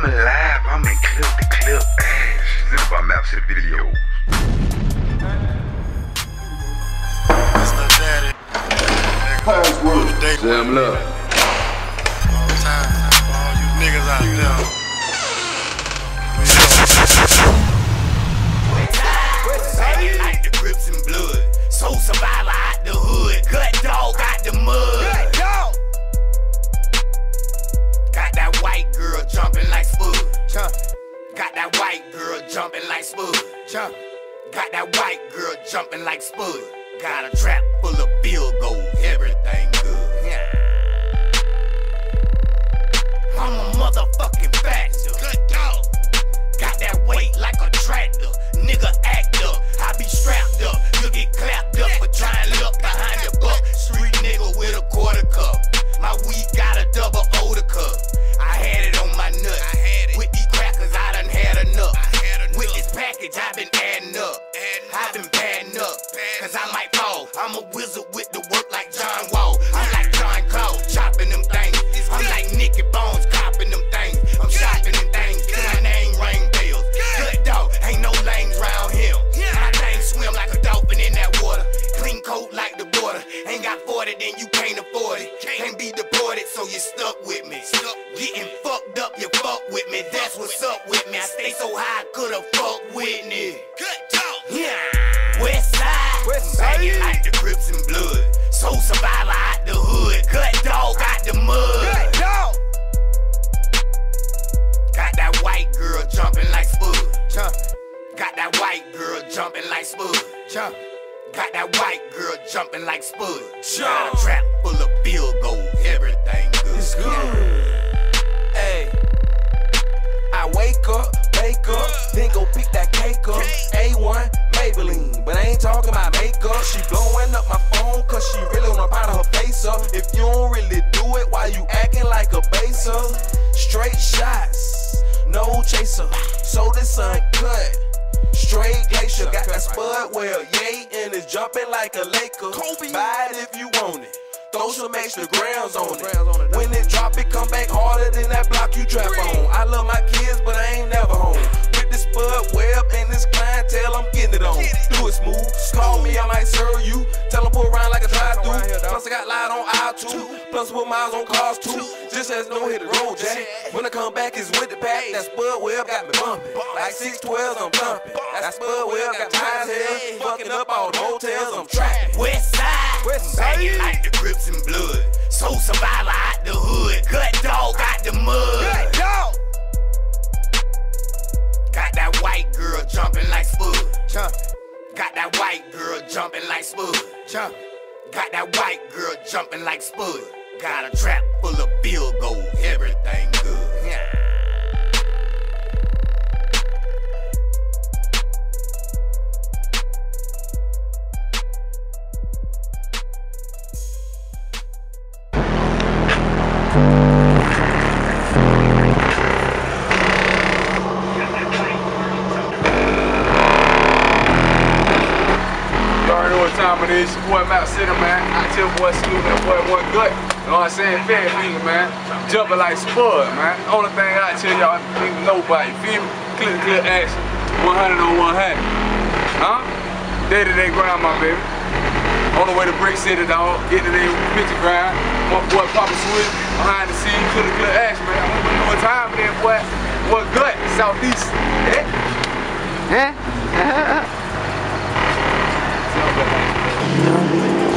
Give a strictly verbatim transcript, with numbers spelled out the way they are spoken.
I'm alive, I'm in clip to clip ass. This is about maps and videos. That's my daddy. Password. Sam Love. All the time. All you niggas out there. Banging like the Crips and blood. Soul survivor out the hood. Gut dog out the mud. Gut dog. Got that white girl jumping like Spud. Jump. Got that white girl jumping like Spud. Jump. Got that white girl jumping like Spud. Got a trap full of field goals. Everything good. Yeah. I'm a motherfucking bastard. Good dog. Got that weight like a tractor. Nigga act up. I be strapped up. You get clapped up for trying to look behind the buck. Street nigga with a quarter cup. My weed got a double odor cup. I had it on my nut. I had it. With these crackers, I done had enough. I had enough. With this package, I been adding up. I been padding up. Cause I might fall. I'm a wizard with the work like John Wall. I'm like John Claude, chopping them things. I'm like Nicky Bones, copping them things. I'm shopping them things. My name ring bells. Good dog, ain't no lanes round here. My thing swim like a dolphin in that water. Clean coat like the border. Ain't got forty, then you can't afford it. Can't be deported, so you stuck with me. Getting fucked up, you fuck with me. That's what's up with me. I stay so high, I could've fucked Whitney. Good dog. Yeah. West side. West side. Banging like the Crips and blood. Soul survivor out the hood. Gut dog out the mud. Good dog. Got that white girl jumping like Spud. Jump. Got that white girl jumping like Spud. Jump. Got that white girl jumping like Spud. Got a trap full of field goals. Everything good. It's good. Hey. I wake up, wake up, then go pick that cake up. A one Maybelline, but I ain't talking about makeup. She blowing up my phone cause she really wanna powder her face up. If you don't really do it, why you acting like a baser? Straight shots, no chaser. So this uncut, straight glacier. Got that spud well, yay, and it's jumping like a Laker. Buy it if you want it. Throw some extra grams on it. When it drop, it come back harder than that block you trap on. I love my kids, but I ain't never home. With this spud web and this clientele, I'm getting it on. Do it smooth. Call me, I might serve you. Tell them pull around like a drive-through. Plus I got light on aisle two. Plus put miles on cars too. Just as no hit the road, Jack. When I come back, it's with the pack. That spud web got me bumping. Like six twelves, I'm thumping. That spud web got me high as hell. Fucking up all the motels, I'm trapping. West side. West side. Banging like the Crips and blood. Soul survivor out the hood. Gut dog out the mud. Gut dog. Got that white girl jumping like Spud. Jump. Got that white girl jumping like Spud. Jump. Got that white girl jumping like Spud. Got a trap full of field goals. Everything good. Yeah. Time it is, your boy Map City, man. I tell boy salute that boy one gut. You know what I'm saying? Fair finger, man. Jumping like Spud, man. Only thing I tell y'all niggas know about, you feel me? Clear, clear action. one hundred on one hundred. Huh? Day to day grind, my baby. On the way to Brick City, dog. Get to their picture grind. My boy Papa Switch behind the scenes. Clear, clear action, man. I'm gonna know what time it is, boy. Boy gut, Southeast. Yeah? Yeah?